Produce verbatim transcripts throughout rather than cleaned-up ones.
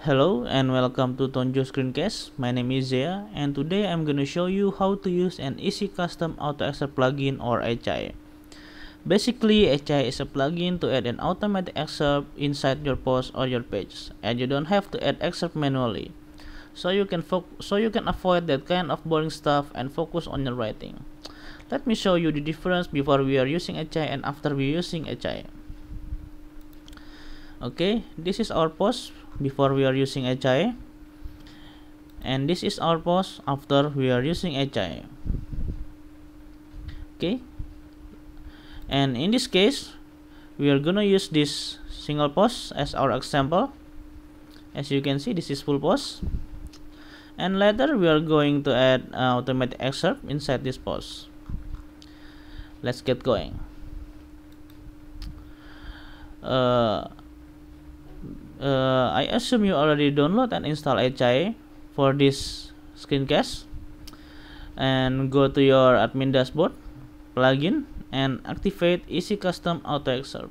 Hello and welcome to Tonjo Screencast. My name is Zia and today I'm going to show you how to use an easy custom auto excerpt plugin or H I. Basically, H I is a plugin to add an automatic excerpt inside your post or your page, and you don't have to add excerpt manually. So you can so you can avoid that kind of boring stuff and focus on your writing. Let me show you the difference before we are using H I and after we are using H I. Okay, this is our post before we are using H I, and this is our post after we are using H I. Okay, and in this case we are gonna use this single post as our example. As you can see, this is full post, and later we are going to add uh, automatic excerpt inside this post. Let's get going. uh, Uh, I assume you already download and install H I for this screencast, and go to your admin dashboard, plugin, and activate Easy Custom Auto Excerpt.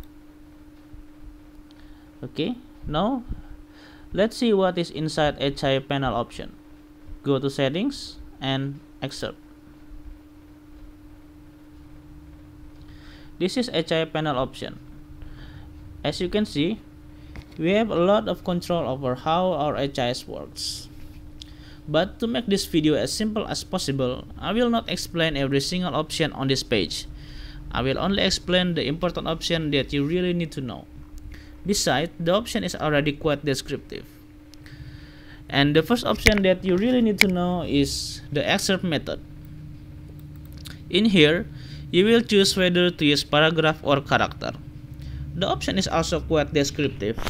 Okay, now let's see what is inside H I panel option. Go to settings and excerpt. This is H I panel option. As you can see, we have a lot of control over how our H I S works. But to make this video as simple as possible, I will not explain every single option on this page. I will only explain the important option that you really need to know. Besides, the option is already quite descriptive. And the first option that you really need to know is the excerpt method. In here, you will choose whether to use paragraph or character. The option is also quite descriptive.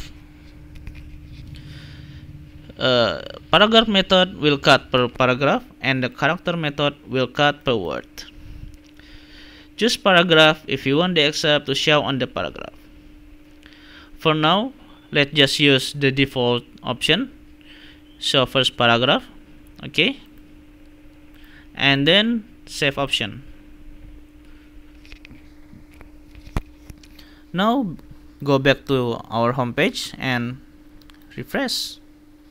Uh, paragraph method will cut per paragraph and the character method will cut per word. Choose paragraph if you want the excerpt to show on the paragraph. For now, let's just use the default option, show first paragraph. Okay, and then save option. Now go back to our home page and refresh.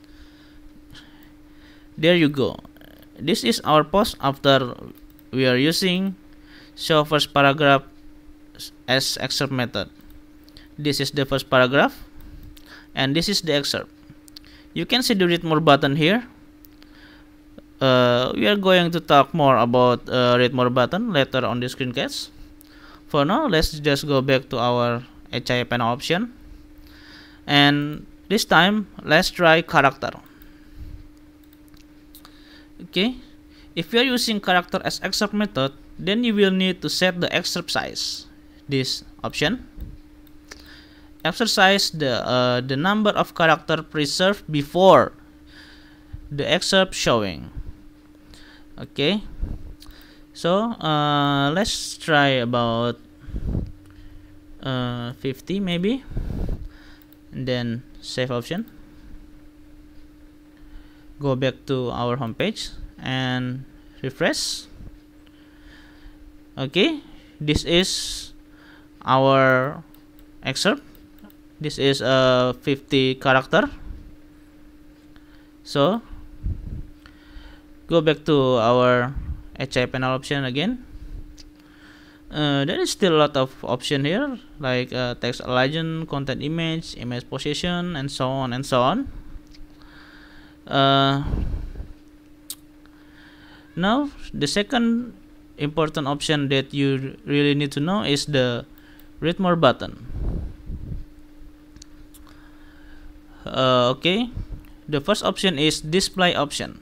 There you go. This is our post after we are using show first paragraph as excerpt method. This is the first paragraph and this is the excerpt. You can see the read more button here. Uh, we are going to talk more about uh, read more button later on the screencast. For now, let's just go back to our H I panel option, and this time let's try character. Okay, if you are using character as excerpt method, then you will need to set the excerpt size. This option, excerpt size the uh, the number of character preserved before the excerpt showing. Okay, so uh, let's try about uh, fifty maybe, and then save option. Go back to our home page and refresh. Okay, this is our excerpt. This is a fifty character. So go back to our H I panel option again. Uh, there is still a lot of option here, like uh, text alignment, content image, image position, and so on and so on. Uh, now the second important option that you really need to know is the read more button. Uh, okay, the first option is display option.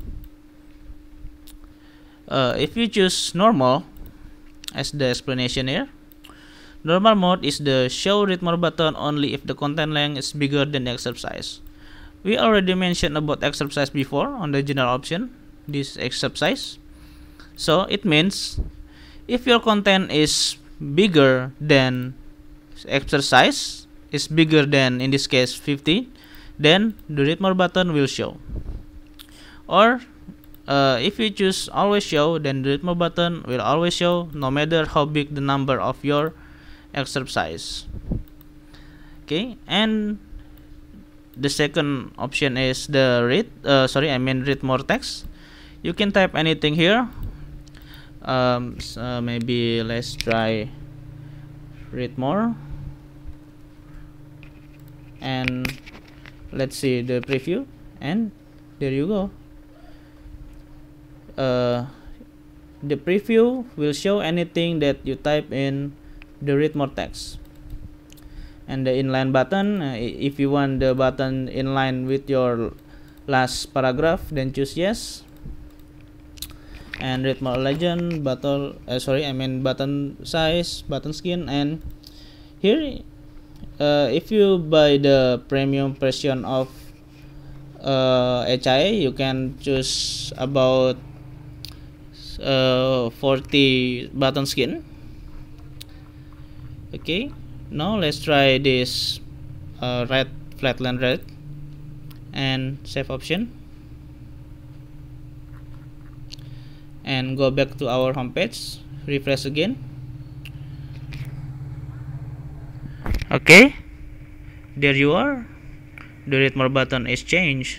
Uh, if you choose normal, as the explanation here, normal mode is the show read more button only if the content length is bigger than the excerpt size. We already mentioned about excerpt size before on the general option, this excerpt size. So it means if your content is bigger than excerpt size, is bigger than, in this case, fifty, then the read more button will show. Or uh, if you choose always show, then the read more button will always show no matter how big the number of your excerpt size. Okay, and the second option is the read uh, sorry I mean read more text. You can type anything here. Um, so maybe let's try read more, and let's see the preview, and there you go. Uh, the preview will show anything that you type in the read more text. And the inline button, uh, if you want the button in line with your last paragraph, then choose yes. And read more legend, button uh, sorry I mean button size, button skin. And here uh, if you buy the premium version of uh, H I A, you can choose about uh, forty button skin. Okay, now let's try this uh, red flatland red, and save option, and go back to our homepage, refresh again. Okay, there you are, the read more button is changed.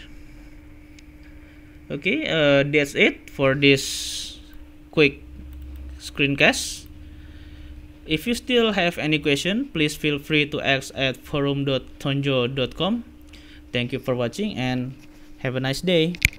Okay, uh, that's it for this quick screencast. If you still have any question, please feel free to ask at forum dot tonjo dot com. Thank you for watching and have a nice day.